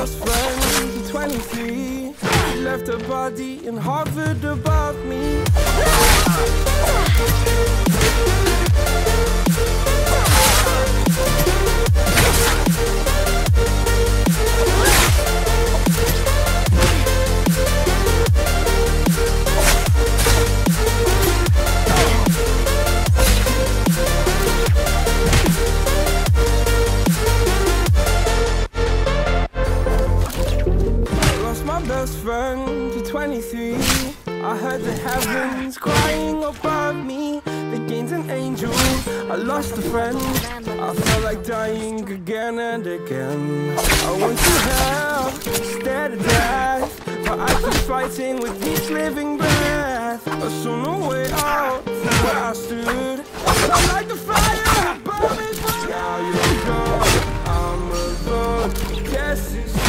best friend at 23. She left her body and hovered above me. Best friend to 23. I heard the heavens crying above me. They gained an angel, I lost a friend. I felt like dying again and again. I went to hell, stared at death, but I keep fighting with each living breath. I saw no way out from where I stood. I'm like the fire, burning. Now you're gone, I'm alone. Guess it's